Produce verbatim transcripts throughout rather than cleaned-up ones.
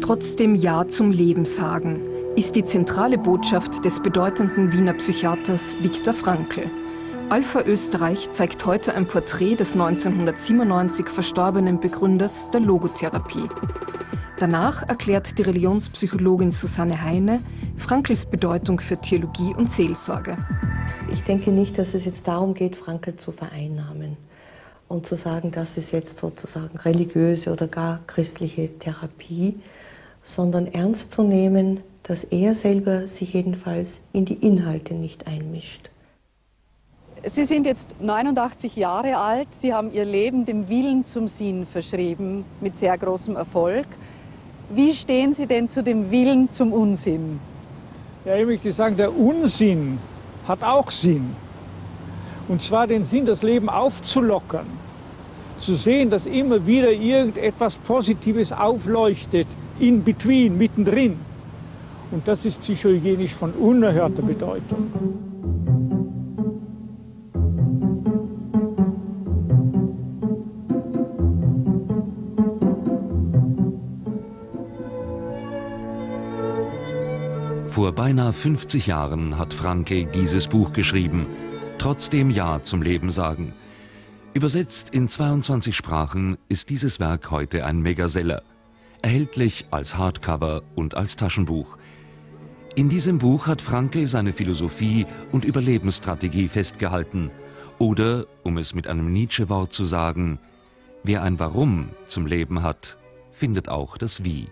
Trotzdem Ja zum Leben sagen, ist die zentrale Botschaft des bedeutenden Wiener Psychiaters Viktor Frankl. Alpha Österreich zeigt heute ein Porträt des neunzehnhundertsiebenundneunzig verstorbenen Begründers der Logotherapie. Danach erklärt die Religionspsychologin Susanne Heine Frankls Bedeutung für Theologie und Seelsorge. Ich denke nicht, dass es jetzt darum geht, Frankl zu vereinnahmen und zu sagen, das ist jetzt sozusagen religiöse oder gar christliche Therapie, sondern ernst zu nehmen, dass er selber sich jedenfalls in die Inhalte nicht einmischt. Sie sind jetzt neunundachtzig Jahre alt. Sie haben Ihr Leben dem Willen zum Sinn verschrieben, mit sehr großem Erfolg. Wie stehen Sie denn zu dem Willen zum Unsinn? Ja, ich möchte sagen, der Unsinn hat auch Sinn. Und zwar den Sinn, das Leben aufzulockern. Zu sehen, dass immer wieder irgendetwas Positives aufleuchtet, in between, mittendrin. Und das ist psychohygienisch von unerhörter Bedeutung. Vor beinahe fünfzig Jahren hat Frankl dieses Buch geschrieben, Trotzdem Ja zum Leben sagen. Übersetzt in zweiundzwanzig Sprachen ist dieses Werk heute ein Megaseller, erhältlich als Hardcover und als Taschenbuch. In diesem Buch hat Frankl seine Philosophie und Überlebensstrategie festgehalten. Oder, um es mit einem Nietzsche-Wort zu sagen, wer ein Warum zum Leben hat, findet auch das Wie.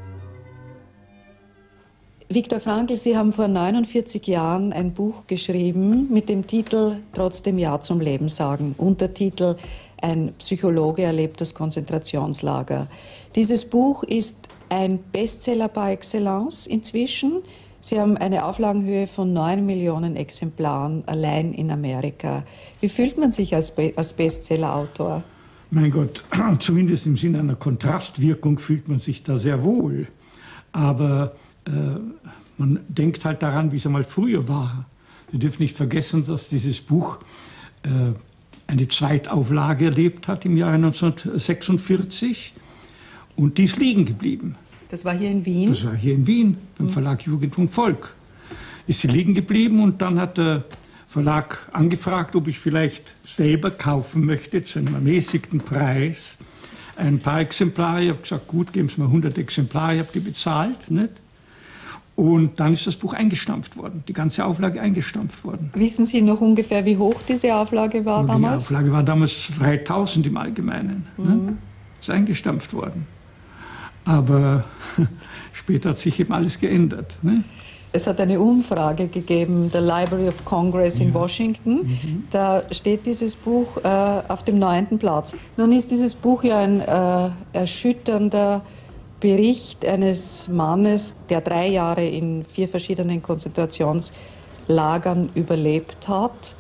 Viktor Frankl, Sie haben vor neunundvierzig Jahren ein Buch geschrieben mit dem Titel Trotzdem Ja zum Leben sagen. Untertitel Ein Psychologe erlebt das Konzentrationslager. Dieses Buch ist ein Bestseller par excellence inzwischen. Sie haben eine Auflagenhöhe von neun Millionen Exemplaren allein in Amerika. Wie fühlt man sich als, Be als Bestsellerautor? Mein Gott, zumindest im Sinne einer Kontrastwirkung fühlt man sich da sehr wohl. Aber äh, man denkt halt daran, wie es einmal früher war. Wir dürfen nicht vergessen, dass dieses Buch äh, eine Zweitauflage erlebt hat im Jahre neunzehnhundertsechsundvierzig. Und die ist liegen geblieben. Das war hier in Wien? Das war hier in Wien, beim Verlag Jugend und Volk. Ist sie liegen geblieben und dann hat der Verlag angefragt, ob ich vielleicht selber kaufen möchte zu einem ermäßigten Preis ein paar Exemplare. Ich habe gesagt, gut, geben Sie mir hundert Exemplare, ich habe die bezahlt. Nicht? Und dann ist das Buch eingestampft worden, die ganze Auflage eingestampft worden. Wissen Sie noch ungefähr, wie hoch diese Auflage war und damals? Die Auflage war damals dreitausend im Allgemeinen. Mhm. Ne? Ist eingestampft worden. Aber später hat sich eben alles geändert. Ne? Es hat eine Umfrage gegeben, der Library of Congress in ja. Washington. Mhm. Da steht dieses Buch äh, auf dem neunten Platz. Nun ist dieses Buch ja ein äh, erschütternder Bericht eines Mannes, der drei Jahre in vier verschiedenen Konzentrationslagern überlebt hat.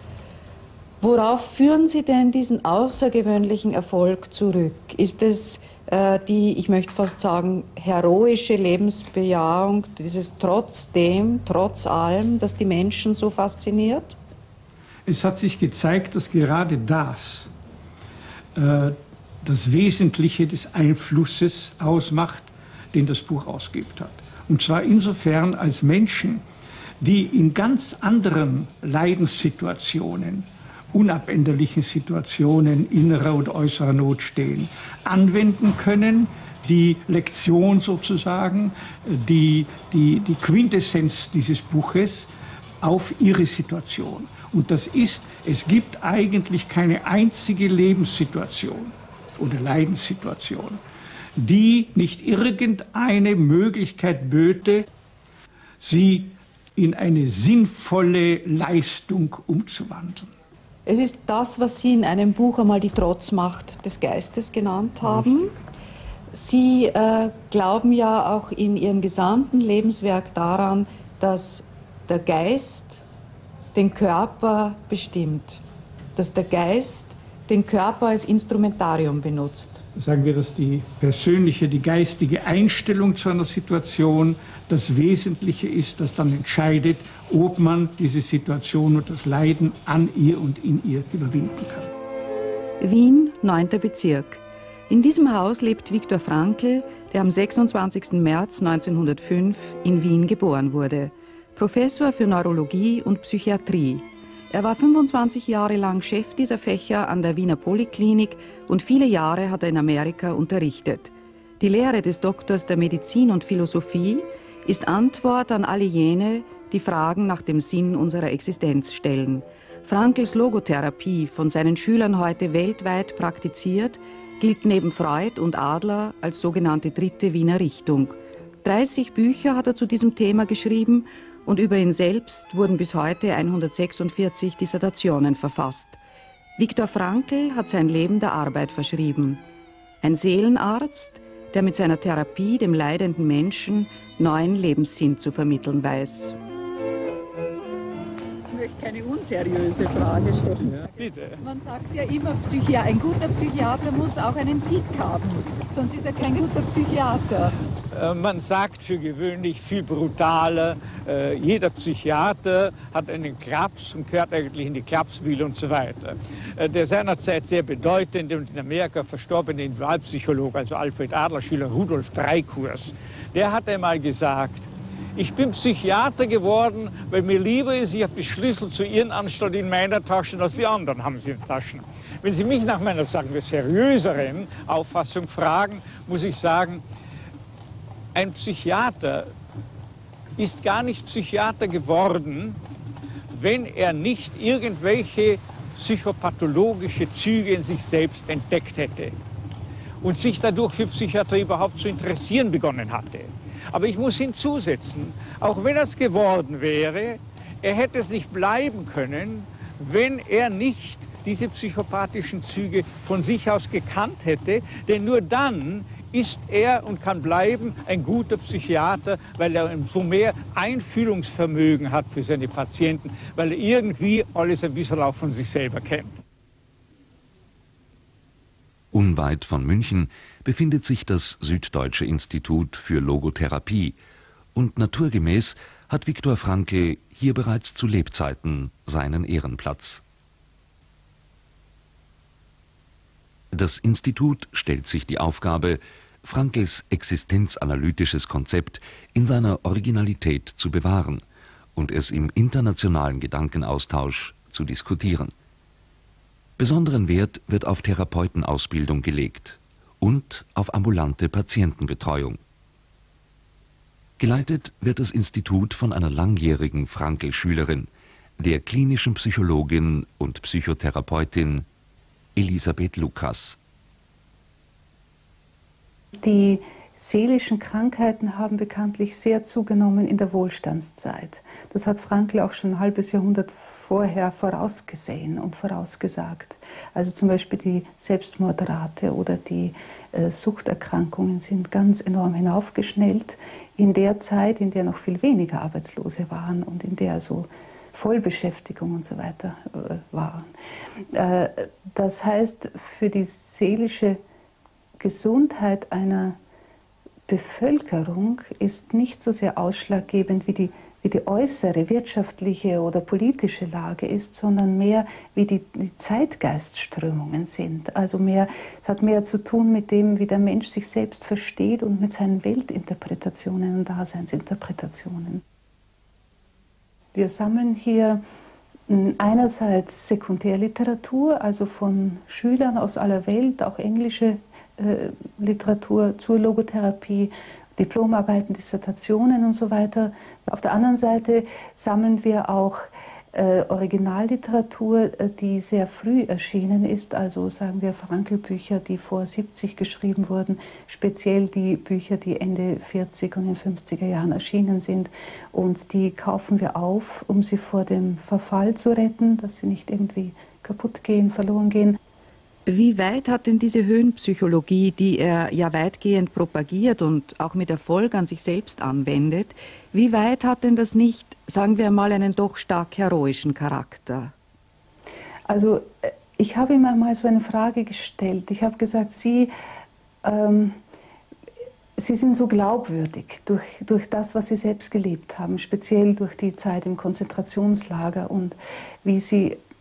Worauf führen Sie denn diesen außergewöhnlichen Erfolg zurück? Ist es äh, die, ich möchte fast sagen, heroische Lebensbejahung, dieses Trotzdem, trotz allem, das die Menschen so fasziniert? Es hat sich gezeigt, dass gerade das äh, das Wesentliche des Einflusses ausmacht, den das Buch ausgeübt hat. Und zwar insofern als Menschen, die in ganz anderen Leidenssituationen, unabänderlichen Situationen innerer oder äußerer Not stehen, anwenden können, die Lektion sozusagen, die, die, die Quintessenz dieses Buches auf ihre Situation. Und das ist, es gibt eigentlich keine einzige Lebenssituation oder Leidenssituation, die nicht irgendeine Möglichkeit böte, sie in eine sinnvolle Leistung umzuwandeln. Es ist das, was Sie in einem Buch einmal die Trotzmacht des Geistes genannt haben. Sie äh, glauben ja auch in Ihrem gesamten Lebenswerk daran, dass der Geist den Körper bestimmt, dass der Geist den Körper als Instrumentarium benutzt. Sagen wir, dass die persönliche, die geistige Einstellung zu einer Situation das Wesentliche ist, das dann entscheidet, ob man diese Situation und das Leiden an ihr und in ihr überwinden kann. Wien, neunter Bezirk. In diesem Haus lebt Viktor Frankl, der am sechsundzwanzigsten März neunzehnhundertfünf in Wien geboren wurde. Professor für Neurologie und Psychiatrie. Er war fünfundzwanzig Jahre lang Chef dieser Fächer an der Wiener Poliklinik und viele Jahre hat er in Amerika unterrichtet. Die Lehre des Doktors der Medizin und Philosophie ist Antwort an alle jene, die Fragen nach dem Sinn unserer Existenz stellen. Frankls Logotherapie, von seinen Schülern heute weltweit praktiziert, gilt neben Freud und Adler als sogenannte dritte Wiener Richtung. dreißig Bücher hat er zu diesem Thema geschrieben und über ihn selbst wurden bis heute hundertsechsundvierzig Dissertationen verfasst. Viktor Frankl hat sein Leben der Arbeit verschrieben. Ein Seelenarzt, der mit seiner Therapie dem leidenden Menschen neuen Lebenssinn zu vermitteln weiß. Ich möchte keine unseriöse Frage stellen. Ja, bitte. Man sagt ja immer, Psychiater, ein guter Psychiater muss auch einen Tick haben, sonst ist er kein guter Psychiater. Man sagt für gewöhnlich viel brutaler, äh, jeder Psychiater hat einen Klaps und gehört eigentlich in die Klapsmühle und so weiter. Äh, der seinerzeit sehr bedeutende und in Amerika verstorbene Individualpsychologe, also Alfred Adler, Schüler Rudolf Dreikurs, der hat einmal gesagt, ich bin Psychiater geworden, weil mir lieber ist, ich habe die Schlüssel zu Ihren Anstalt in meiner Tasche, als die anderen haben sie in den Taschen. Wenn Sie mich nach meiner, sagen wir, seriöseren Auffassung fragen, muss ich sagen, ein Psychiater ist gar nicht Psychiater geworden, wenn er nicht irgendwelche psychopathologische Züge in sich selbst entdeckt hätte und sich dadurch für Psychiatrie überhaupt zu interessieren begonnen hatte. Aber ich muss hinzusetzen, auch wenn er es geworden wäre, er hätte es nicht bleiben können, wenn er nicht diese psychopathischen Züge von sich aus gekannt hätte, denn nur dann ist er und kann bleiben ein guter Psychiater, weil er so mehr Einfühlungsvermögen hat für seine Patienten, weil er irgendwie alles ein bisschen auch von sich selber kennt. Unweit von München befindet sich das Süddeutsche Institut für Logotherapie und naturgemäß hat Viktor Frankl hier bereits zu Lebzeiten seinen Ehrenplatz. Das Institut stellt sich die Aufgabe, Frankls existenzanalytisches Konzept in seiner Originalität zu bewahren und es im internationalen Gedankenaustausch zu diskutieren. Besonderen Wert wird auf Therapeutenausbildung gelegt und auf ambulante Patientenbetreuung. Geleitet wird das Institut von einer langjährigen Frankl-Schülerin, der klinischen Psychologin und Psychotherapeutin Elisabeth Lukas. Die seelischen Krankheiten haben bekanntlich sehr zugenommen in der Wohlstandszeit. Das hat Frankl auch schon ein halbes Jahrhundert vorher vorausgesehen und vorausgesagt. Also zum Beispiel die Selbstmordrate oder die äh, Suchterkrankungen sind ganz enorm hinaufgeschnellt in der Zeit, in der noch viel weniger Arbeitslose waren und in der so Vollbeschäftigung und so weiter äh, waren. Äh, das heißt, für die seelische Gesundheit einer Bevölkerung ist nicht so sehr ausschlaggebend, wie die, wie die äußere wirtschaftliche oder politische Lage ist, sondern mehr, wie die, die Zeitgeistströmungen sind. Also mehr, es hat mehr zu tun mit dem, wie der Mensch sich selbst versteht und mit seinen Weltinterpretationen und Daseinsinterpretationen. Wir sammeln hier einerseits Sekundärliteratur, also von Schülern aus aller Welt, auch englische äh, Literatur zur Logotherapie, Diplomarbeiten, Dissertationen und so weiter. Auf der anderen Seite sammeln wir auch äh, Originalliteratur, die sehr früh erschienen ist, also sagen wir Frankl-Bücher, die vor siebzig geschrieben wurden, speziell die Bücher, die Ende vierzig und in fünfziger Jahren erschienen sind. Und die kaufen wir auf, um sie vor dem Verfall zu retten, dass sie nicht irgendwie kaputt gehen, verloren gehen. Wie weit hat denn diese Höhenpsychologie, die er ja weitgehend propagiert und auch mit Erfolg an sich selbst anwendet, wie weit hat denn das nicht, sagen wir mal, einen doch stark heroischen Charakter? Also ich habe ihm einmal so eine Frage gestellt. Ich habe gesagt, Sie, ähm, Sie sind so glaubwürdig durch, durch das, was Sie selbst gelebt haben, speziell durch die Zeit im Konzentrationslager und wie Sie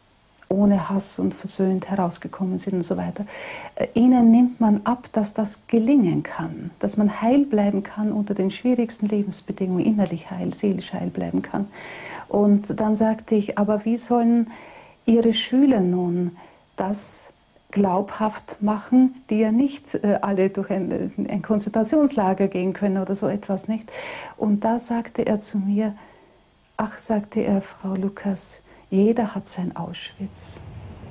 ohne Hass und versöhnt herausgekommen sind und so weiter. Ihnen nimmt man ab, dass das gelingen kann, dass man heil bleiben kann unter den schwierigsten Lebensbedingungen, innerlich heil, seelisch heil bleiben kann. Und dann sagte ich, aber wie sollen Ihre Schüler nun das glaubhaft machen, die ja nicht äh, alle durch ein, ein Konzentrationslager gehen können oder so etwas, nicht? Und da sagte er zu mir, ach, sagte er, Frau Lukas, jeder hat sein Auschwitz.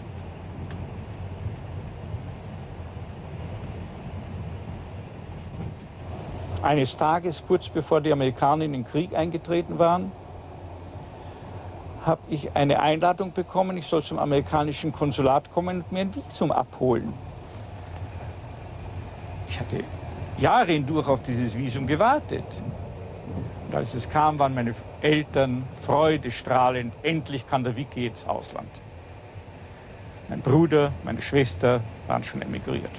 Eines Tages, kurz bevor die Amerikaner in den Krieg eingetreten waren, habe ich eine Einladung bekommen, ich soll zum amerikanischen Konsulat kommen und mir ein Visum abholen. Ich hatte Jahre hindurch auf dieses Visum gewartet. Und als es kam, waren meine Eltern freudestrahlend, endlich kann der Vicky ins Ausland. Mein Bruder, meine Schwester waren schon emigriert.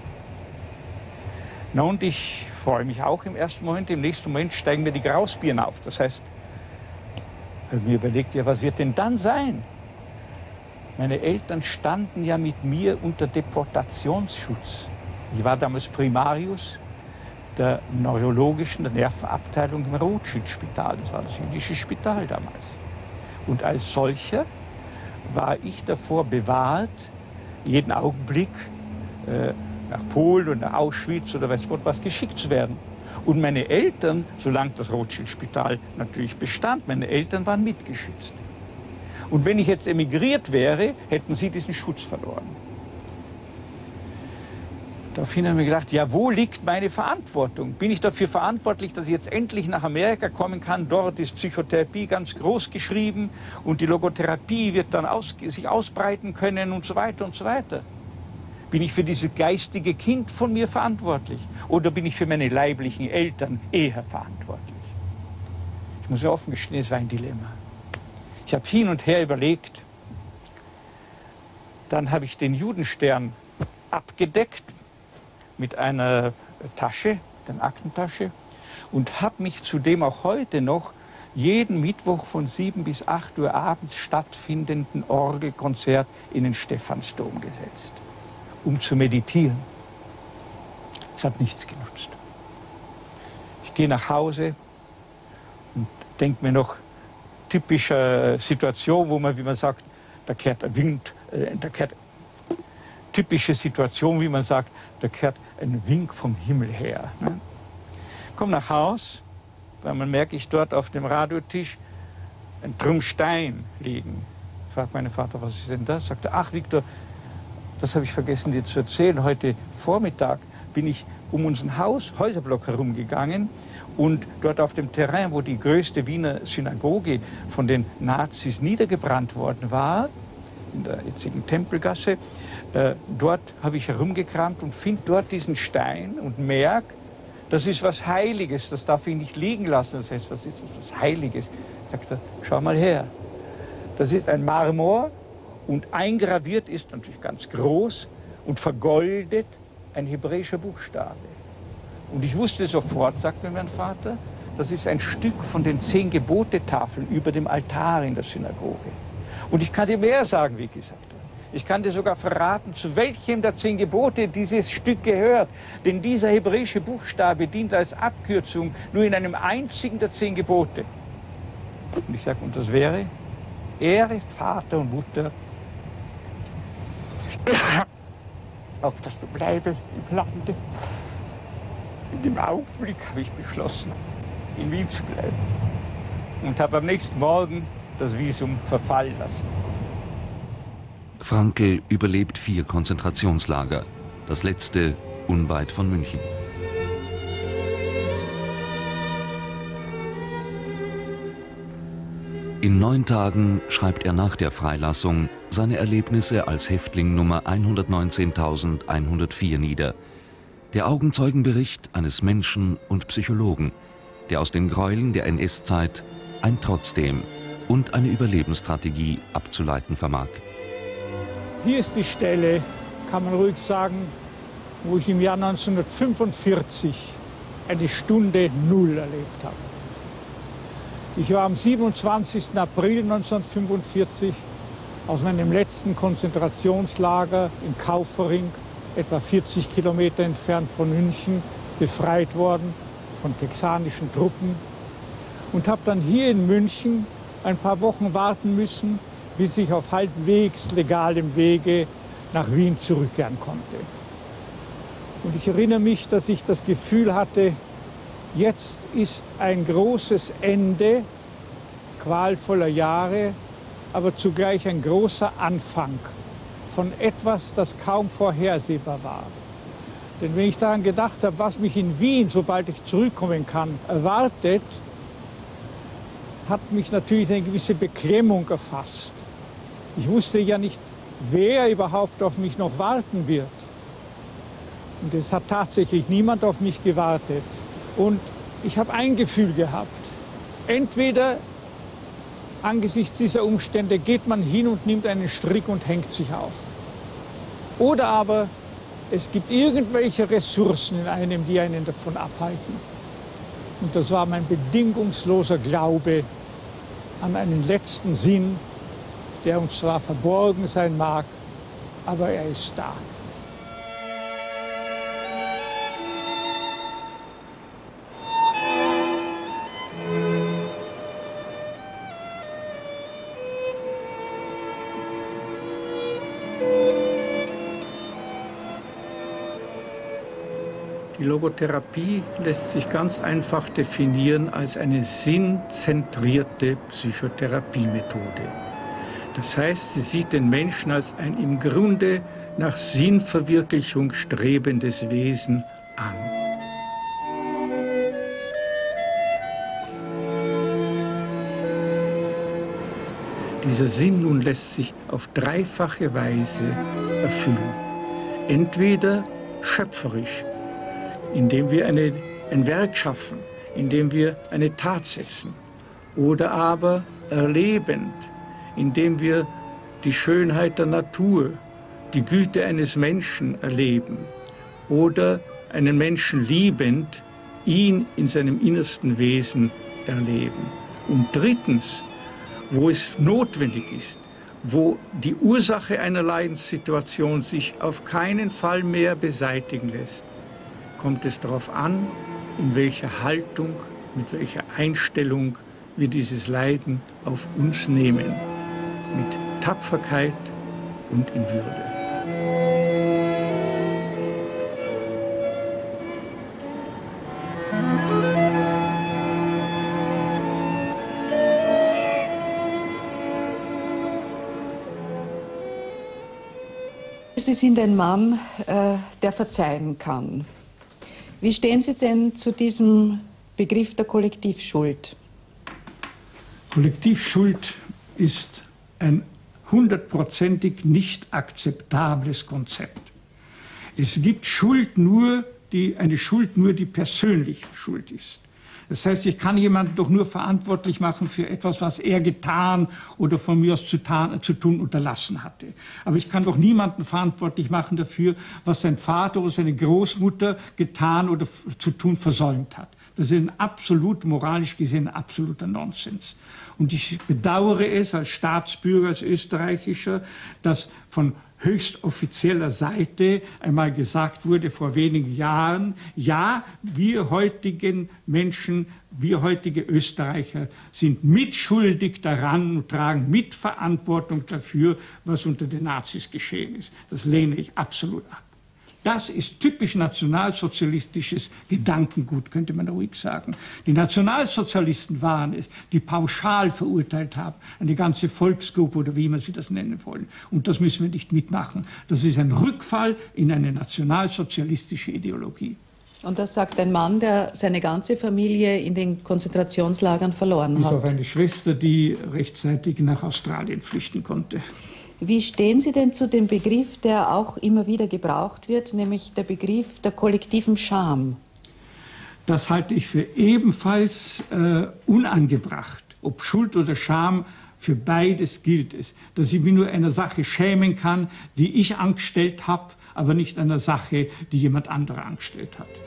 Na, und ich freue mich auch im ersten Moment, im nächsten Moment steigen mir die Grausbirnen auf. Das heißt, ich habe mir überlegt, ja, was wird denn dann sein? Meine Eltern standen ja mit mir unter Deportationsschutz. Ich war damals Primarius der neurologischen, der Nervenabteilung im Rothschild-Spital. Das war das jüdische Spital damals. Und als solcher war ich davor bewahrt, jeden Augenblick äh, nach Polen oder nach Auschwitz oder weiß Gott was geschickt zu werden. Und meine Eltern, solange das Rothschild-Spital natürlich bestand, meine Eltern waren mitgeschützt. Und wenn ich jetzt emigriert wäre, hätten sie diesen Schutz verloren. Daraufhin haben wir gedacht, ja, wo liegt meine Verantwortung? Bin ich dafür verantwortlich, dass ich jetzt endlich nach Amerika kommen kann? Dort ist Psychotherapie ganz groß geschrieben und die Logotherapie wird dann aus, sich ausbreiten können und so weiter und so weiter. Bin ich für dieses geistige Kind von mir verantwortlich? Oder bin ich für meine leiblichen Eltern eher verantwortlich? Ich muss ja offen gestehen, es war ein Dilemma. Ich habe hin und her überlegt. Dann habe ich den Judenstern abgedeckt mit einer Tasche, der Aktentasche, und habe mich zudem auch heute noch jeden Mittwoch von sieben bis acht Uhr abends stattfindenden Orgelkonzert in den Stephansdom gesetzt, um zu meditieren. Es hat nichts genutzt. Ich gehe nach Hause und denke mir noch, typische Situation, wo man, wie man sagt, da kehrt der Wind, äh, da kehrt, typische Situation, wie man sagt, da kehrt ein Wink vom Himmel her. Ne? Komm nach Haus, weil man merke ich dort auf dem Radiotisch ein Trumm Stein liegen. Fragt mein Vater, was ist denn das? Sagt er, ach Viktor, das habe ich vergessen dir zu erzählen. Heute Vormittag bin ich um unseren Haus, Häuserblock herumgegangen und dort auf dem Terrain, wo die größte Wiener Synagoge von den Nazis niedergebrannt worden war, in der jetzigen Tempelgasse, äh, dort habe ich herumgekramt und finde dort diesen Stein und merke, das ist was Heiliges, das darf ich nicht liegen lassen. Das heißt, was ist das, was Heiliges? Sagt er, schau mal her. Das ist ein Marmor und eingraviert ist natürlich ganz groß und vergoldet ein hebräischer Buchstabe. Und ich wusste sofort, sagt mir mein Vater, das ist ein Stück von den zehn Gebote-Tafeln über dem Altar in der Synagoge. Und ich kann dir mehr sagen, wie gesagt. Ich kann dir sogar verraten, zu welchem der zehn Gebote dieses Stück gehört. Denn dieser hebräische Buchstabe dient als Abkürzung nur in einem einzigen der zehn Gebote. Und ich sage, und das wäre, Ehre Vater und Mutter, auf dass du bleibest im Lande. In dem Augenblick habe ich beschlossen, in Wien zu bleiben. Und habe am nächsten Morgen das Visum verfallen lassen. Frankl überlebt vier Konzentrationslager, das letzte unweit von München. In neun Tagen schreibt er nach der Freilassung seine Erlebnisse als Häftling Nummer hundertneunzehntausendeinhundertvier nieder. Der Augenzeugenbericht eines Menschen und Psychologen, der aus den Gräueln der N S-Zeit ein Trotzdem und eine Überlebensstrategie abzuleiten vermag. Hier ist die Stelle, kann man ruhig sagen, wo ich im Jahr neunzehnhundertfünfundvierzig eine Stunde Null erlebt habe. Ich war am siebenundzwanzigsten April neunzehnhundertfünfundvierzig aus meinem letzten Konzentrationslager in Kaufering, etwa vierzig Kilometer entfernt von München, befreit worden von texanischen Truppen und habe dann hier in München ein paar Wochen warten müssen, bis ich auf halbwegs legalem Wege nach Wien zurückkehren konnte. Und ich erinnere mich, dass ich das Gefühl hatte, jetzt ist ein großes Ende qualvoller Jahre, aber zugleich ein großer Anfang von etwas, das kaum vorhersehbar war. Denn wenn ich daran gedacht habe, was mich in Wien, sobald ich zurückkommen kann, erwartet, hat mich natürlich eine gewisse Beklemmung erfasst. Ich wusste ja nicht, wer überhaupt auf mich noch warten wird. Und es hat tatsächlich niemand auf mich gewartet. Und ich habe ein Gefühl gehabt. Entweder angesichts dieser Umstände geht man hin und nimmt einen Strick und hängt sich auf. Oder aber es gibt irgendwelche Ressourcen in einem, die einen davon abhalten. Und das war mein bedingungsloser Glaube an einen letzten Sinn, der uns zwar verborgen sein mag, aber er ist da. Die Logotherapie lässt sich ganz einfach definieren als eine sinnzentrierte Psychotherapiemethode. Das heißt, sie sieht den Menschen als ein im Grunde nach Sinnverwirklichung strebendes Wesen an. Dieser Sinn nun lässt sich auf dreifache Weise erfüllen. Entweder schöpferisch, indem wir eine, ein Werk schaffen, indem wir eine Tat setzen, oder aber erlebend, indem wir die Schönheit der Natur, die Güte eines Menschen erleben, oder einen Menschen liebend, ihn in seinem innersten Wesen erleben. Und drittens, wo es notwendig ist, wo die Ursache einer Leidenssituation sich auf keinen Fall mehr beseitigen lässt, kommt es darauf an, in welcher Haltung, mit welcher Einstellung wir dieses Leiden auf uns nehmen. Mit Tapferkeit und in Würde. Sie sind ein Mann, äh, der verzeihen kann. Wie stehen Sie denn zu diesem Begriff der Kollektivschuld? Kollektivschuld ist ein hundertprozentig nicht akzeptables Konzept. Es gibt Schuld nur, die, eine Schuld nur, die persönlich Schuld ist. Das heißt, ich kann jemanden doch nur verantwortlich machen für etwas, was er getan oder von mir aus zu, tan, zu tun unterlassen hatte. Aber ich kann doch niemanden verantwortlich machen dafür, was sein Vater oder seine Großmutter getan oder zu tun versäumt hat. Das ist ein absolut, moralisch gesehen, ein absoluter Nonsens. Und ich bedauere es als Staatsbürger, als Österreichischer, dass von höchst offizieller Seite einmal gesagt wurde vor wenigen Jahren, ja, wir heutigen Menschen, wir heutige Österreicher sind mitschuldig daran und tragen Mitverantwortung dafür, was unter den Nazis geschehen ist. Das lehne ich absolut ab. Das ist typisch nationalsozialistisches Gedankengut, könnte man ruhig sagen. Die Nationalsozialisten waren es, die pauschal verurteilt haben, eine ganze Volksgruppe oder wie immer sie das nennen wollen. Und das müssen wir nicht mitmachen. Das ist ein Rückfall in eine nationalsozialistische Ideologie. Und das sagt ein Mann, der seine ganze Familie in den Konzentrationslagern verloren Bis hat. auf eine Schwester, die rechtzeitig nach Australien flüchten konnte. Wie stehen Sie denn zu dem Begriff, der auch immer wieder gebraucht wird, nämlich der Begriff der kollektiven Scham? Das halte ich für ebenfalls äh, unangebracht. Ob Schuld oder Scham, für beides gilt es. Dass ich mich nur einer Sache schämen kann, die ich angestellt habe, aber nicht einer Sache, die jemand anderer angestellt hat.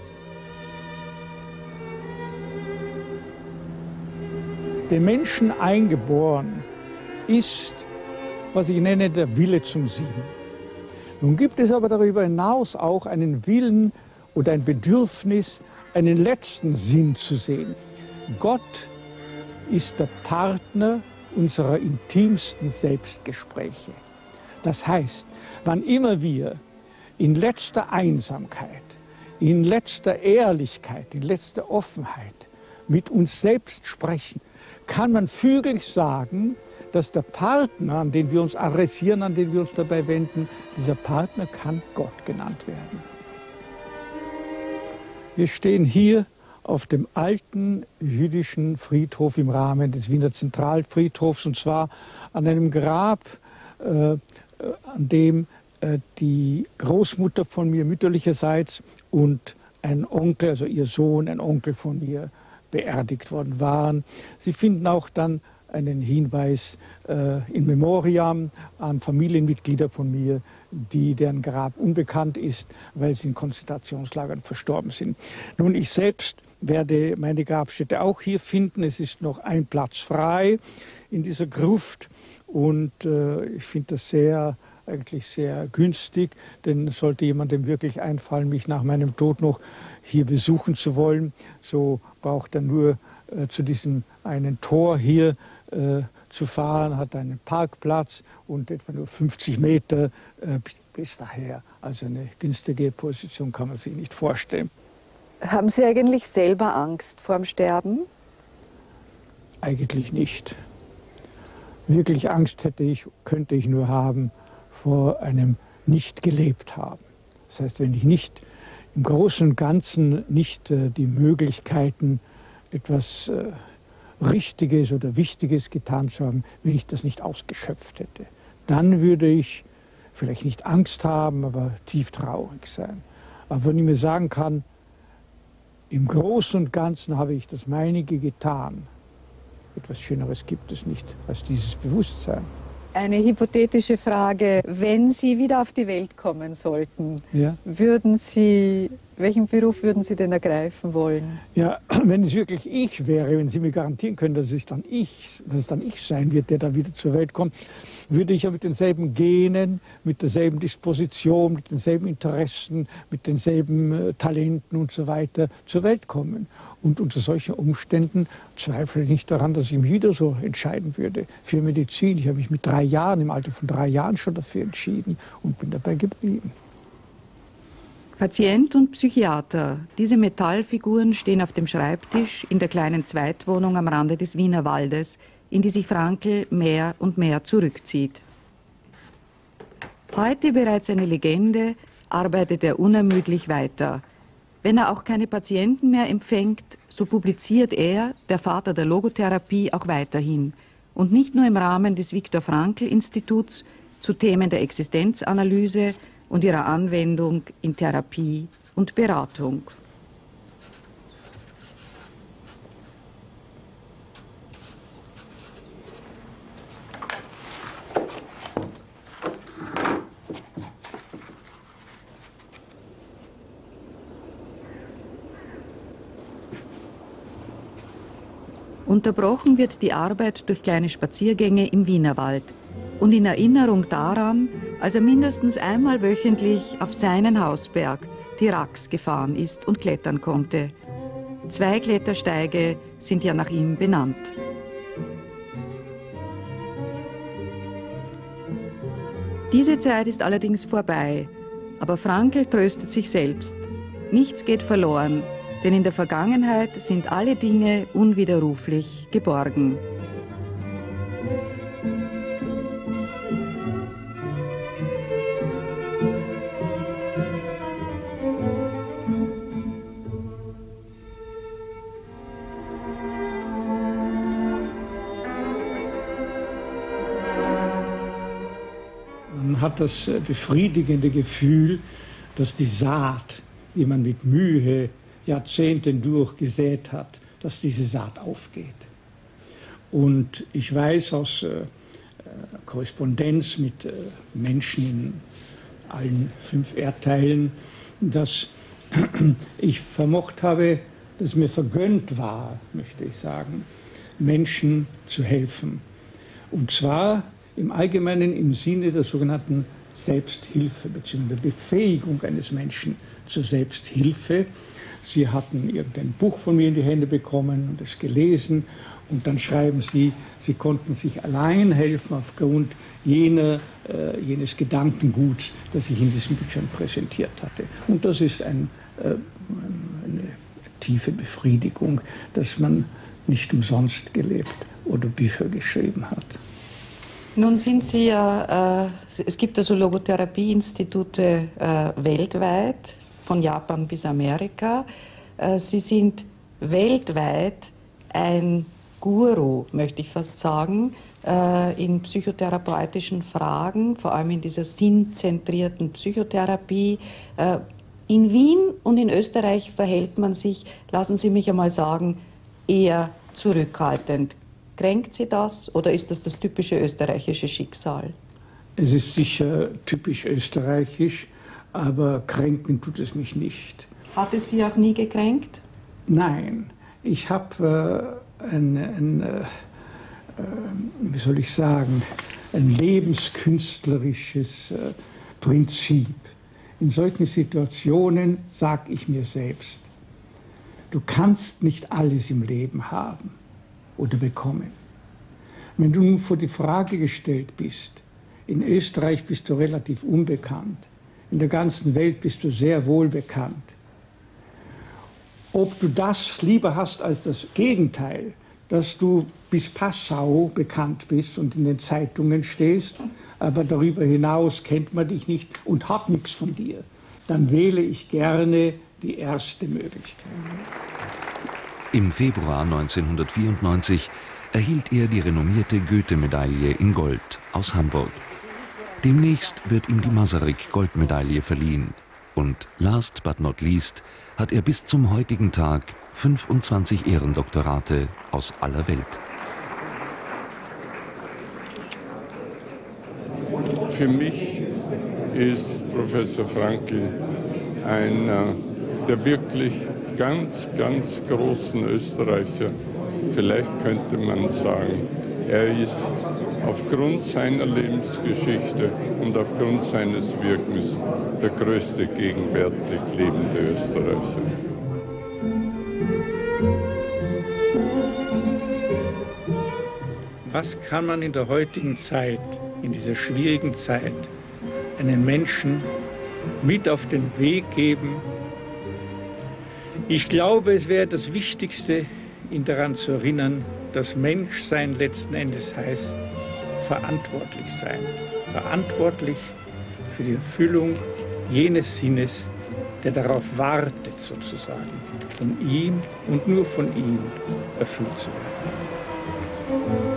Dem Menschen eingeboren ist was ich nenne, der Wille zum Sinn. Nun gibt es aber darüber hinaus auch einen Willen oder ein Bedürfnis, einen letzten Sinn zu sehen. Gott ist der Partner unserer intimsten Selbstgespräche. Das heißt, wann immer wir in letzter Einsamkeit, in letzter Ehrlichkeit, in letzter Offenheit mit uns selbst sprechen, kann man füglich sagen, dass der Partner, an den wir uns adressieren, an den wir uns dabei wenden, dieser Partner kann Gott genannt werden. Wir stehen hier auf dem alten jüdischen Friedhof im Rahmen des Wiener Zentralfriedhofs, und zwar an einem Grab, äh, an dem äh, die Großmutter von mir mütterlicherseits und ein Onkel, also ihr Sohn, ein Onkel von mir, beerdigt worden waren. Sie finden auch dann einen Hinweis äh, in Memoriam an Familienmitglieder von mir, die deren Grab unbekannt ist, weil sie in Konzentrationslagern verstorben sind. Nun, ich selbst werde meine Grabstätte auch hier finden. Es ist noch ein Platz frei in dieser Gruft, und äh, ich finde das sehr, eigentlich sehr günstig, denn sollte jemandem wirklich einfallen, mich nach meinem Tod noch hier besuchen zu wollen, so braucht er nur äh, zu diesem einen Tor hier äh, zu fahren, hat einen Parkplatz und etwa nur fünfzig Meter äh, bis daher. Also eine günstige Position kann man sich nicht vorstellen. Haben Sie eigentlich selber Angst vor dem Sterben? Eigentlich nicht. Wirklich Angst hätte ich, könnte ich nur haben vor einem Nicht-Gelebt-Haben. Das heißt, wenn ich nicht im Großen und Ganzen nicht äh, die Möglichkeiten, etwas äh, Richtiges oder Wichtiges getan zu haben, wenn ich das nicht ausgeschöpft hätte, dann würde ich vielleicht nicht Angst haben, aber tief traurig sein. Aber wenn ich mir sagen kann, im Großen und Ganzen habe ich das Meinige getan, etwas Schöneres gibt es nicht als dieses Bewusstsein. Eine hypothetische Frage: Wenn Sie wieder auf die Welt kommen sollten, ja? würden Sie, welchen Beruf würden Sie denn ergreifen wollen? Ja, wenn es wirklich ich wäre, wenn Sie mir garantieren können, dass es dann ich, dass es dann ich sein wird, der da wieder zur Welt kommt, würde ich ja mit denselben Genen, mit derselben Disposition, mit denselben Interessen, mit denselben äh, Talenten und so weiter zur Welt kommen. Und unter solchen Umständen zweifle ich nicht daran, dass ich mich wieder so entscheiden würde für Medizin. Ich habe mich mit drei Jahren, im Alter von drei Jahren schon dafür entschieden und bin dabei geblieben. Patient und Psychiater, diese Metallfiguren stehen auf dem Schreibtisch in der kleinen Zweitwohnung am Rande des Wiener Waldes, in die sich Frankl mehr und mehr zurückzieht. Heute bereits eine Legende, arbeitet er unermüdlich weiter. Wenn er auch keine Patienten mehr empfängt, so publiziert er, der Vater der Logotherapie, auch weiterhin. Und nicht nur im Rahmen des Viktor-Frankl-Instituts zu Themen der Existenzanalyse und ihrer Anwendung in Therapie und Beratung. Unterbrochen wird die Arbeit durch kleine Spaziergänge im Wienerwald und in Erinnerung daran, als er mindestens einmal wöchentlich auf seinen Hausberg, die Rax, gefahren ist und klettern konnte. Zwei Klettersteige sind ja nach ihm benannt. Diese Zeit ist allerdings vorbei, aber Frankl tröstet sich selbst. Nichts geht verloren, denn in der Vergangenheit sind alle Dinge unwiderruflich geborgen. Man hat das befriedigende Gefühl, dass die Saat, die man mit Mühe Jahrzehnten durch gesät hat, dass diese Saat aufgeht. Und ich weiß aus äh, Korrespondenz mit äh, Menschen in allen fünf Erdteilen, dass ich vermocht habe, dass mir vergönnt war, möchte ich sagen, Menschen zu helfen. Und zwar im Allgemeinen im Sinne der sogenannten Selbsthilfe bzw. der Befähigung eines Menschen zur Selbsthilfe. Sie hatten irgendein Buch von mir in die Hände bekommen und es gelesen und dann schreiben Sie, Sie konnten sich allein helfen aufgrund jener, äh, jenes Gedankenguts, das ich in diesen Büchern präsentiert hatte. Und das ist ein, äh, eine tiefe Befriedigung, dass man nicht umsonst gelebt oder Bücher geschrieben hat. Nun sind Sie ja, äh, es gibt also Logotherapie-Institute äh, weltweit, von Japan bis Amerika. Äh, Sie sind weltweit ein Guru, möchte ich fast sagen, äh, in psychotherapeutischen Fragen, vor allem in dieser sinnzentrierten Psychotherapie. Äh, in Wien und in Österreich verhält man sich, lassen Sie mich einmal sagen, eher zurückhaltend. Kränkt Sie das oder ist das das typische österreichische Schicksal? Es ist sicher typisch österreichisch, aber kränken tut es mich nicht. Hat es Sie auch nie gekränkt? Nein, ich habe äh, ein, ein äh, wie soll ich sagen, ein lebenskünstlerisches äh, Prinzip. In solchen Situationen sage ich mir selbst, du kannst nicht alles im Leben haben oder bekommen. Wenn du nun vor die Frage gestellt bist, in Österreich bist du relativ unbekannt, in der ganzen Welt bist du sehr wohl bekannt. Ob du das lieber hast als das Gegenteil, dass du bis Passau bekannt bist und in den Zeitungen stehst, aber darüber hinaus kennt man dich nicht und hat nichts von dir, dann wähle ich gerne die erste Möglichkeit. Im Februar neunzehnhundertvierundneunzig erhielt er die renommierte Goethe-Medaille in Gold aus Hamburg. Demnächst wird ihm die Masaryk-Goldmedaille verliehen. Und last but not least hat er bis zum heutigen Tag fünfundzwanzig Ehrendoktorate aus aller Welt. Für mich ist Professor Frankl einer der wirklich ganz, ganz großen Österreicher. Vielleicht könnte man sagen, er ist aufgrund seiner Lebensgeschichte und aufgrund seines Wirkens der größte gegenwärtig lebende Österreicher. Was kann man in der heutigen Zeit, in dieser schwierigen Zeit, einen Menschen mit auf den Weg geben? Ich glaube, es wäre das Wichtigste, ihn daran zu erinnern, dass Menschsein letzten Endes heißt, verantwortlich sein. Verantwortlich für die Erfüllung jenes Sinnes, der darauf wartet, sozusagen, von ihm und nur von ihm erfüllt zu werden.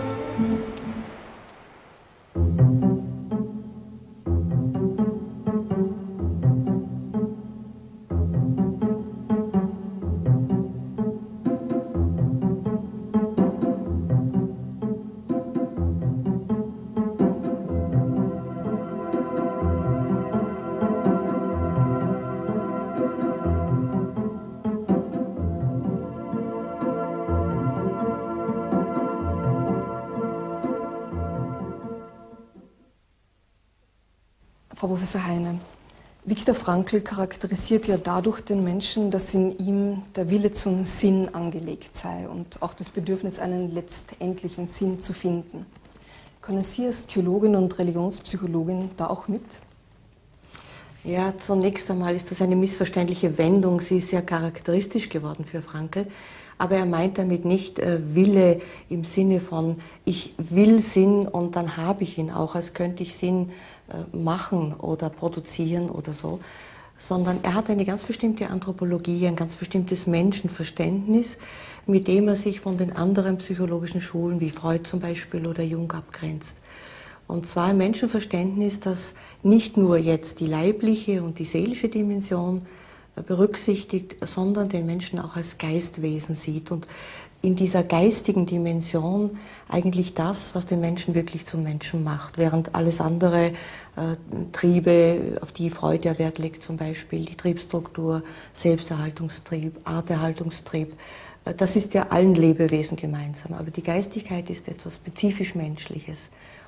Frau Professor Heine, Viktor Frankl charakterisiert ja dadurch den Menschen, dass in ihm der Wille zum Sinn angelegt sei und auch das Bedürfnis, einen letztendlichen Sinn zu finden. Können Sie als Theologin und Religionspsychologin da auch mit? Ja, zunächst einmal ist das eine missverständliche Wendung. Sie ist sehr charakteristisch geworden für Frankl. Aber er meint damit nicht äh, Wille im Sinne von, ich will Sinn und dann habe ich ihn auch, als könnte ich Sinn äh, machen oder produzieren oder so, sondern er hat eine ganz bestimmte Anthropologie, ein ganz bestimmtes Menschenverständnis, mit dem er sich von den anderen psychologischen Schulen, wie Freud zum Beispiel oder Jung, abgrenzt. Und zwar ein Menschenverständnis, das nicht nur jetzt die leibliche und die seelische Dimension berücksichtigt, sondern den Menschen auch als Geistwesen sieht und in dieser geistigen Dimension eigentlich das, was den Menschen wirklich zum Menschen macht, während alles andere, äh, Triebe, auf die Freud ja Wert legt zum Beispiel, die Triebstruktur, Selbsterhaltungstrieb, Arterhaltungstrieb, äh, das ist ja allen Lebewesen gemeinsam, aber die Geistigkeit ist etwas spezifisch Menschliches.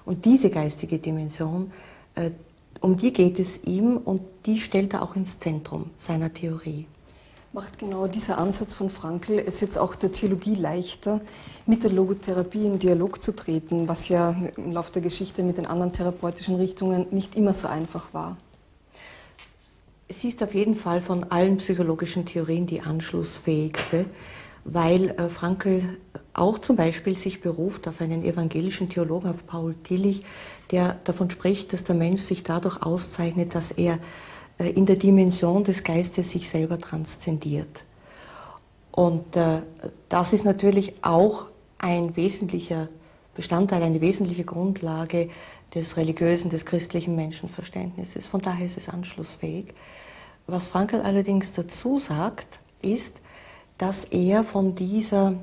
Und diese geistige Dimension, äh, um die geht es ihm und die stellt er auch ins Zentrum seiner Theorie. Macht genau dieser Ansatz von Frankl es jetzt auch der Theologie leichter, mit der Logotherapie in Dialog zu treten, was ja im Laufe der Geschichte mit den anderen therapeutischen Richtungen nicht immer so einfach war? Sie ist auf jeden Fall von allen psychologischen Theorien die anschlussfähigste, weil äh, Frankl auch zum Beispiel sich beruft auf einen evangelischen Theologen, auf Paul Tillich, der davon spricht, dass der Mensch sich dadurch auszeichnet, dass er äh, in der Dimension des Geistes sich selber transzendiert. Und äh, das ist natürlich auch ein wesentlicher Bestandteil, eine wesentliche Grundlage des religiösen, des christlichen Menschenverständnisses. Von daher ist es anschlussfähig. Was Frankl allerdings dazu sagt, ist, dass er von dieser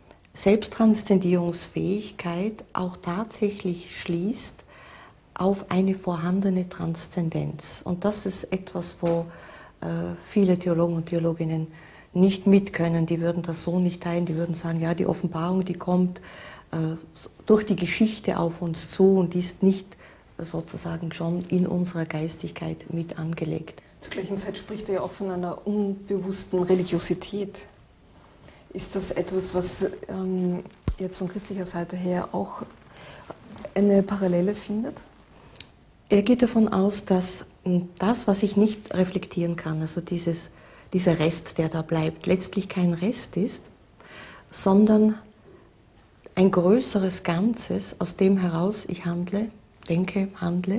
Selbsttranszendierungsfähigkeit auch tatsächlich schließt auf eine vorhandene Transzendenz. Und das ist etwas, wo äh, viele Theologen und Theologinnen nicht mitkönnen. Die würden das so nicht teilen. Die würden sagen, ja, die Offenbarung, die kommt äh, durch die Geschichte auf uns zu und die ist nicht sozusagen schon in unserer Geistigkeit mit angelegt. Zur gleichen Zeit spricht er ja auch von einer unbewussten Religiosität. Ist das etwas, was ähm, jetzt von christlicher Seite her auch eine Parallele findet? Er geht davon aus, dass das, was ich nicht reflektieren kann, also dieses, dieser Rest, der da bleibt, letztlich kein Rest ist, sondern ein größeres Ganzes, aus dem heraus ich handle, denke, handle,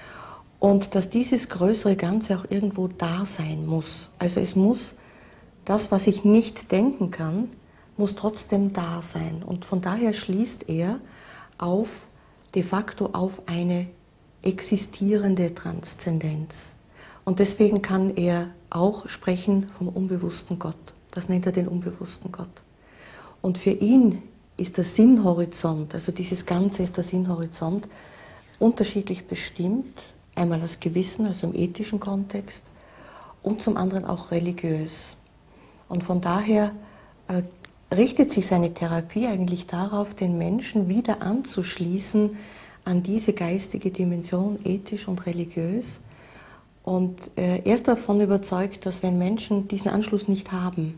und dass dieses größere Ganze auch irgendwo da sein muss. Also es muss, das, was ich nicht denken kann, muss trotzdem da sein. Und von daher schließt er auf, de facto auf eine existierende Transzendenz. Und deswegen kann er auch sprechen vom unbewussten Gott. Das nennt er den unbewussten Gott. Und für ihn ist der Sinnhorizont, also dieses Ganze ist der Sinnhorizont, unterschiedlich bestimmt, einmal als Gewissen, also im ethischen Kontext, und zum anderen auch religiös. Und von daher äh, richtet sich seine Therapie eigentlich darauf, den Menschen wieder anzuschließen an diese geistige Dimension, ethisch und religiös. Und äh, er ist davon überzeugt, dass wenn Menschen diesen Anschluss nicht haben,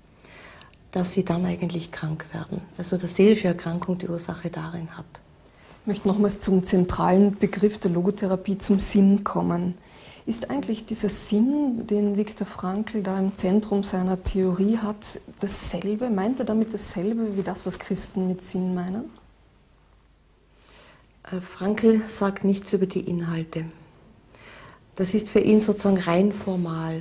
dass sie dann eigentlich krank werden. Also dass seelische Erkrankung die Ursache darin hat. Ich möchte nochmals zum zentralen Begriff der Logotherapie, zum Sinn kommen. Ist eigentlich dieser Sinn, den Viktor Frankl da im Zentrum seiner Theorie hat, dasselbe? Meint er damit dasselbe wie das, was Christen mit Sinn meinen? Frankl sagt nichts über die Inhalte. Das ist für ihn sozusagen rein formal.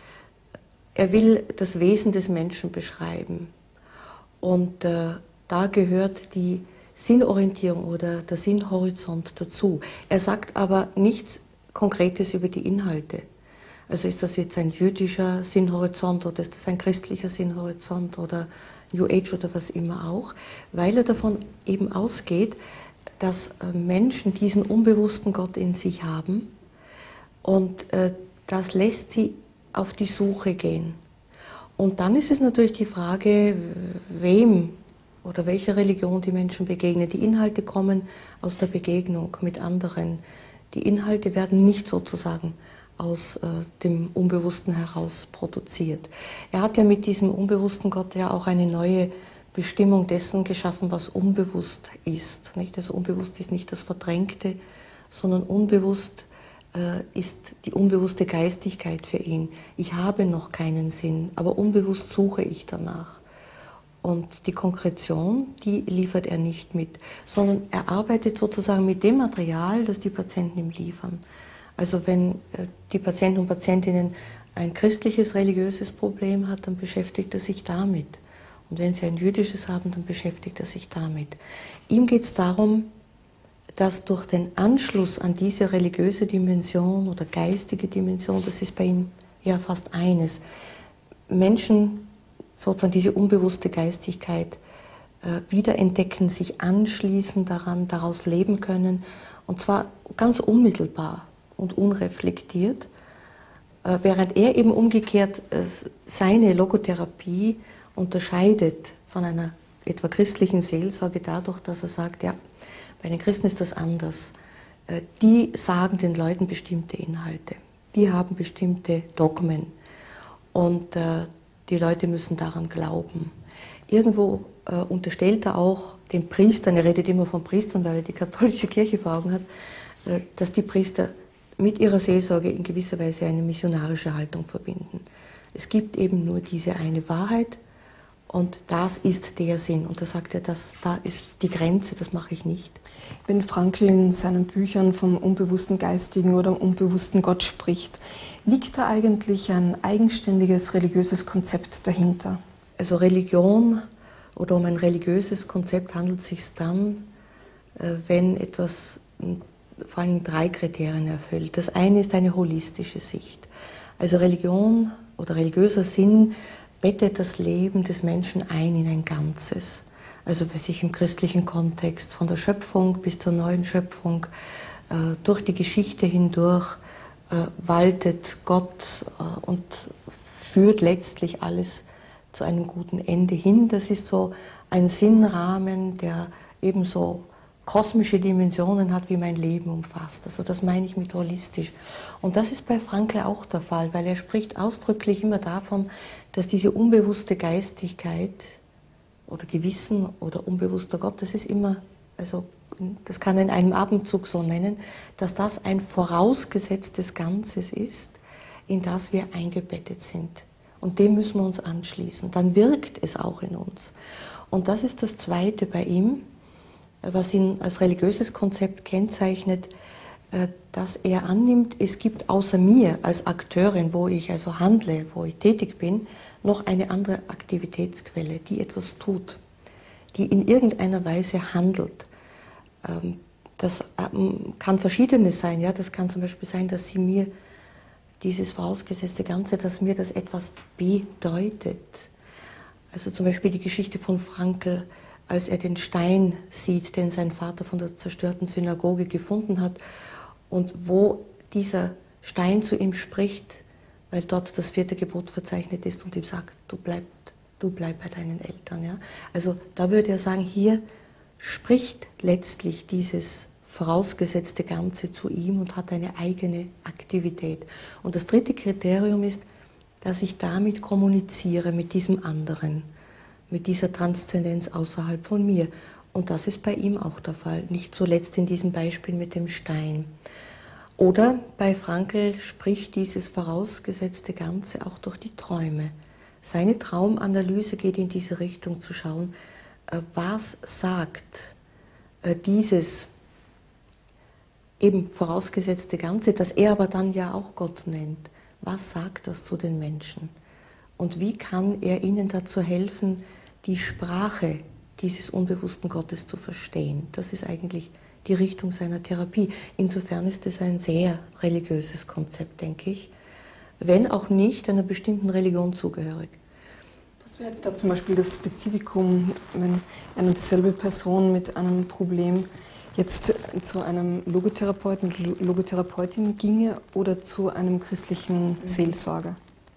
Er will das Wesen des Menschen beschreiben. Und äh, da gehört die Sinnorientierung oder der Sinnhorizont dazu. Er sagt aber nichts Konkretes über die Inhalte. Also ist das jetzt ein jüdischer Sinnhorizont oder ist das ein christlicher Sinnhorizont oder New Age oder was immer auch, weil er davon eben ausgeht, dass Menschen diesen unbewussten Gott in sich haben und äh, das lässt sie auf die Suche gehen. Und dann ist es natürlich die Frage, wem oder welcher Religion die Menschen begegnen. Die Inhalte kommen aus der Begegnung mit anderen. Die Inhalte werden nicht sozusagen aus äh, dem Unbewussten heraus produziert. Er hat ja mit diesem unbewussten Gott ja auch eine neue Bestimmung dessen geschaffen, was unbewusst ist. Nicht? Also unbewusst ist nicht das Verdrängte, sondern unbewusst äh, ist die unbewusste Geistigkeit für ihn. Ich habe noch keinen Sinn, aber unbewusst suche ich danach. Und die Konkretion, die liefert er nicht mit, sondern er arbeitet sozusagen mit dem Material, das die Patienten ihm liefern. Also wenn die Patienten und Patientinnen ein christliches, religiöses Problem hat, dann beschäftigt er sich damit. Und wenn sie ein jüdisches haben, dann beschäftigt er sich damit. Ihm geht es darum, dass durch den Anschluss an diese religiöse Dimension oder geistige Dimension, das ist bei ihm ja fast eines, Menschen sozusagen diese unbewusste Geistigkeit äh, wiederentdecken, sich anschließen daran, daraus leben können, und zwar ganz unmittelbar und unreflektiert, äh, während er eben umgekehrt äh, seine Logotherapie unterscheidet von einer etwa christlichen Seelsorge dadurch, dass er sagt, ja, Bei den Christen ist das anders. Die sagen den Leuten bestimmte Inhalte. Die haben bestimmte Dogmen. Und äh, die Leute müssen daran glauben. Irgendwo äh, unterstellt er auch den Priestern, er redet immer von Priestern, weil er die katholische Kirche vor Augen hat, äh, dass die Priester mit ihrer Seelsorge in gewisser Weise eine missionarische Haltung verbinden. Es gibt eben nur diese eine Wahrheit und das ist der Sinn. Und da sagt er, dass, da ist die Grenze, das mache ich nicht. Wenn Frankl in seinen Büchern vom unbewussten Geistigen oder unbewussten Gott spricht, liegt da eigentlich ein eigenständiges religiöses Konzept dahinter? Also Religion oder um ein religiöses Konzept handelt es sich dann, wenn etwas vor allem drei Kriterien erfüllt. Das eine ist eine holistische Sicht. Also Religion oder religiöser Sinn bettet das Leben des Menschen ein in ein Ganzes. Also für sich im christlichen Kontext, von der Schöpfung bis zur neuen Schöpfung, äh, durch die Geschichte hindurch äh, waltet Gott äh, und führt letztlich alles zu einem guten Ende hin. Das ist so ein Sinnrahmen, der ebenso kosmische Dimensionen hat, wie mein Leben umfasst. Also das meine ich mit holistisch. Und das ist bei Frankl auch der Fall, weil er spricht ausdrücklich immer davon, dass diese unbewusste Geistigkeit oder Gewissen oder unbewusster Gott, das ist immer, also das kann er in einem Atemzug so nennen, dass das ein vorausgesetztes Ganzes ist, in das wir eingebettet sind. Und dem müssen wir uns anschließen. Dann wirkt es auch in uns. Und das ist das Zweite bei ihm, was ihn als religiöses Konzept kennzeichnet, dass er annimmt, es gibt außer mir als Akteurin, wo ich also handle, wo ich tätig bin, noch eine andere Aktivitätsquelle, die etwas tut, die in irgendeiner Weise handelt. Das kann Verschiedenes sein. Ja? Das kann zum Beispiel sein, dass sie mir dieses vorausgesetzte Ganze, dass mir das etwas bedeutet. Also zum Beispiel die Geschichte von Frankl, als er den Stein sieht, den sein Vater von der zerstörten Synagoge gefunden hat und wo dieser Stein zu ihm spricht, weil dort das vierte Gebot verzeichnet ist und ihm sagt, du bleib, du bleib bei deinen Eltern. Ja? Also da würde er sagen, hier spricht letztlich dieses vorausgesetzte Ganze zu ihm und hat eine eigene Aktivität. Und das dritte Kriterium ist, dass ich damit kommuniziere mit diesem anderen, mit dieser Transzendenz außerhalb von mir. Und das ist bei ihm auch der Fall, nicht zuletzt in diesem Beispiel mit dem Stein. Oder bei Frankl spricht dieses vorausgesetzte Ganze auch durch die Träume. Seine Traumanalyse geht in diese Richtung zu schauen, was sagt dieses eben vorausgesetzte Ganze, das er aber dann ja auch Gott nennt. Was sagt das zu den Menschen? Und wie kann er ihnen dazu helfen, die Sprache dieses unbewussten Gottes zu verstehen? Das ist eigentlich die Richtung seiner Therapie. Insofern ist es ein sehr religiöses Konzept, denke ich, wenn auch nicht einer bestimmten Religion zugehörig. Was wäre jetzt da zum Beispiel das Spezifikum, wenn eine und dieselbe Person mit einem Problem jetzt zu einem Logotherapeuten, Logotherapeutin ginge oder zu einem christlichen Seelsorger?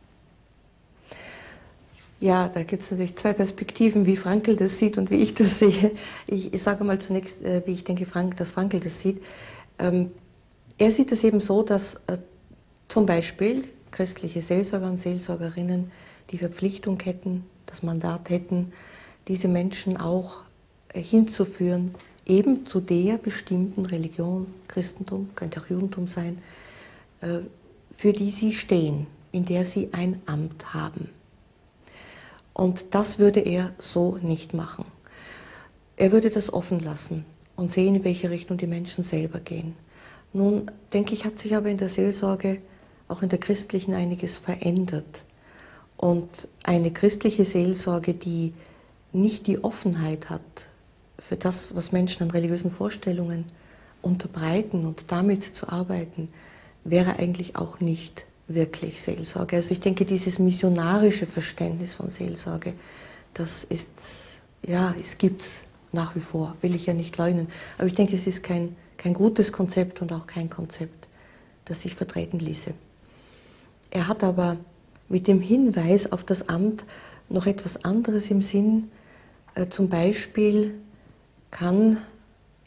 Ja, da gibt es natürlich zwei Perspektiven, wie Frankl das sieht und wie ich das sehe. Ich, ich sage mal zunächst, äh, wie ich denke, Frank, dass Frankl das sieht. Ähm, er sieht es eben so, dass äh, zum Beispiel christliche Seelsorger und Seelsorgerinnen die Verpflichtung hätten, das Mandat hätten, diese Menschen auch äh, hinzuführen, eben zu der bestimmten Religion, Christentum, könnte auch Judentum sein, äh, für die sie stehen, in der sie ein Amt haben. Und das würde er so nicht machen. Er würde das offen lassen und sehen, in welche Richtung die Menschen selber gehen. Nun, denke ich, hat sich aber in der Seelsorge, auch in der christlichen, einiges verändert. Und eine christliche Seelsorge, die nicht die Offenheit hat für das, was Menschen an religiösen Vorstellungen unterbreiten und damit zu arbeiten, wäre eigentlich auch nicht wirklich Seelsorge. Also ich denke, dieses missionarische Verständnis von Seelsorge, das ist, ja, es gibt es nach wie vor, will ich ja nicht leugnen. Aber ich denke, es ist kein, kein gutes Konzept und auch kein Konzept, das sich vertreten ließe. Er hat aber mit dem Hinweis auf das Amt noch etwas anderes im Sinn. Äh, zum Beispiel kann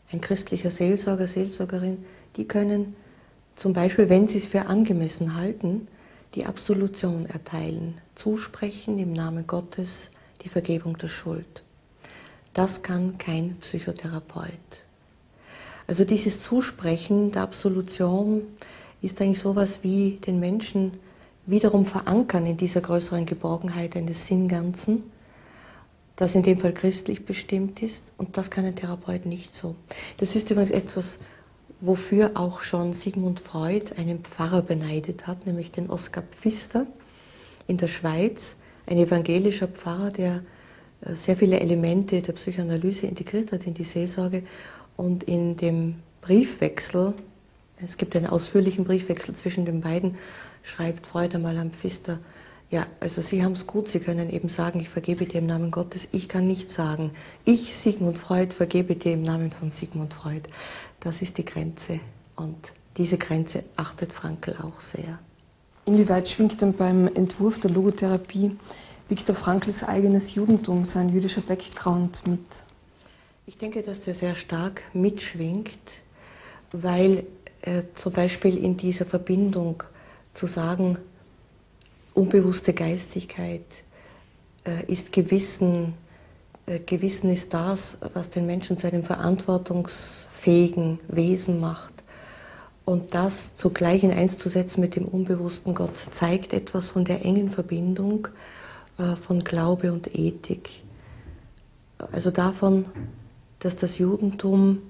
ein christlicher Seelsorger, Seelsorgerin, die können zum Beispiel, wenn sie es für angemessen halten, die Absolution erteilen, zusprechen im Namen Gottes die Vergebung der Schuld. Das kann kein Psychotherapeut. Also dieses Zusprechen der Absolution ist eigentlich sowas wie den Menschen wiederum verankern in dieser größeren Geborgenheit eines Sinnganzen, das in dem Fall christlich bestimmt ist, und das kann ein Therapeut nicht so. Das ist übrigens etwas, wofür auch schon Sigmund Freud einen Pfarrer beneidet hat, nämlich den Oskar Pfister in der Schweiz, ein evangelischer Pfarrer, der sehr viele Elemente der Psychoanalyse integriert hat in die Seelsorge, und in dem Briefwechsel, es gibt einen ausführlichen Briefwechsel zwischen den beiden, schreibt Freud einmal am Pfister: Ja, also Sie haben es gut, Sie können eben sagen, ich vergebe dir im Namen Gottes. Ich kann nicht sagen, ich, Sigmund Freud, vergebe dir im Namen von Sigmund Freud. Das ist die Grenze, und diese Grenze achtet Frankl auch sehr. Inwieweit schwingt denn beim Entwurf der Logotherapie Viktor Frankls eigenes Judentum, sein jüdischer Background mit? Ich denke, dass der sehr stark mitschwingt, weil äh, zum Beispiel in dieser Verbindung zu sagen, unbewusste Geistigkeit äh, ist Gewissen, äh, Gewissen ist das, was den Menschen zu einem verantwortungsfähigen Wesen macht. Und das zugleich in eins zu setzen mit dem unbewussten Gott zeigt etwas von der engen Verbindung äh, von Glaube und Ethik. Also davon, dass das Judentum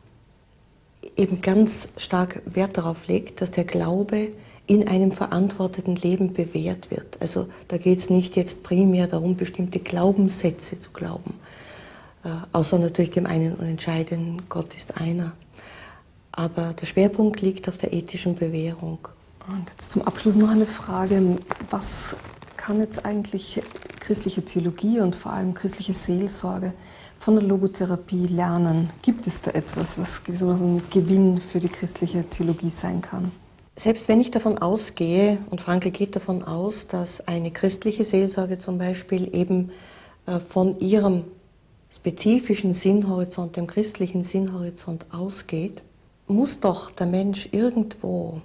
eben ganz stark Wert darauf legt, dass der Glaube in einem verantworteten Leben bewährt wird. Also da geht es nicht jetzt primär darum, bestimmte Glaubenssätze zu glauben, äh, außer natürlich dem einen und entscheidenden, Gott ist einer. Aber der Schwerpunkt liegt auf der ethischen Bewährung. Und jetzt zum Abschluss noch eine Frage. Was kann jetzt eigentlich christliche Theologie und vor allem christliche Seelsorge von der Logotherapie lernen? Gibt es da etwas, was gewissermaßen ein Gewinn für die christliche Theologie sein kann? Selbst wenn ich davon ausgehe, und Frankl geht davon aus, dass eine christliche Seelsorge zum Beispiel eben von ihrem spezifischen Sinnhorizont, dem christlichen Sinnhorizont ausgeht, muss doch der Mensch irgendwo,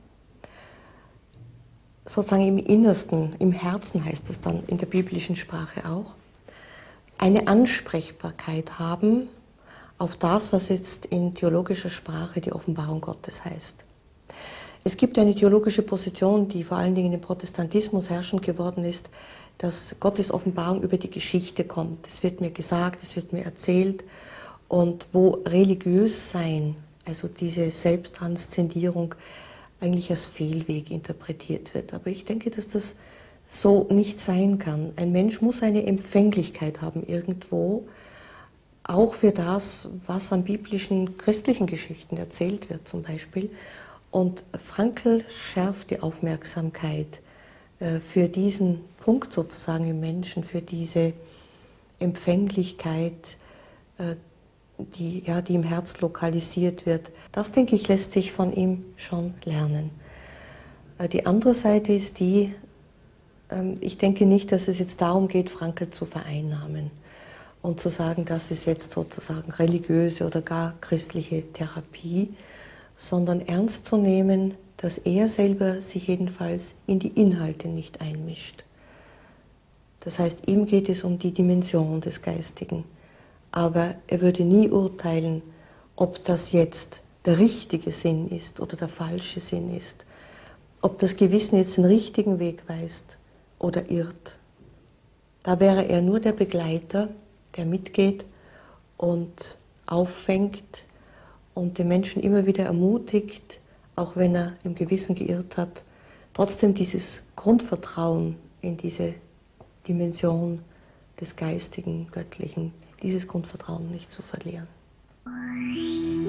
sozusagen im Innersten, im Herzen heißt es dann in der biblischen Sprache auch, eine Ansprechbarkeit haben auf das, was jetzt in theologischer Sprache die Offenbarung Gottes heißt. Es gibt eine theologische Position, die vor allen Dingen im Protestantismus herrschend geworden ist, dass Gottes Offenbarung über die Geschichte kommt. Es wird mir gesagt, es wird mir erzählt, und wo religiös sein, also diese Selbsttranszendierung, eigentlich als Fehlweg interpretiert wird. Aber ich denke, dass das so nicht sein kann. Ein Mensch muss eine Empfänglichkeit haben irgendwo, auch für das, was an biblischen, christlichen Geschichten erzählt wird zum Beispiel. Und Frankl schärft die Aufmerksamkeit äh, für diesen Punkt sozusagen im Menschen, für diese Empfänglichkeit, äh, die, ja, die im Herz lokalisiert wird. Das, denke ich, lässt sich von ihm schon lernen. Äh, die andere Seite ist die, äh, ich denke nicht, dass es jetzt darum geht, Frankl zu vereinnahmen und zu sagen, das ist jetzt sozusagen religiöse oder gar christliche Therapie, sondern ernst zu nehmen, dass er selber sich jedenfalls in die Inhalte nicht einmischt. Das heißt, ihm geht es um die Dimension des Geistigen. Aber er würde nie urteilen, ob das jetzt der richtige Sinn ist oder der falsche Sinn ist, ob das Gewissen jetzt den richtigen Weg weist oder irrt. Da wäre er nur der Begleiter, der mitgeht und auffängt und den Menschen immer wieder ermutigt, auch wenn er im Gewissen geirrt hat, trotzdem dieses Grundvertrauen in diese Dimension des Geistigen, Göttlichen, dieses Grundvertrauen nicht zu verlieren.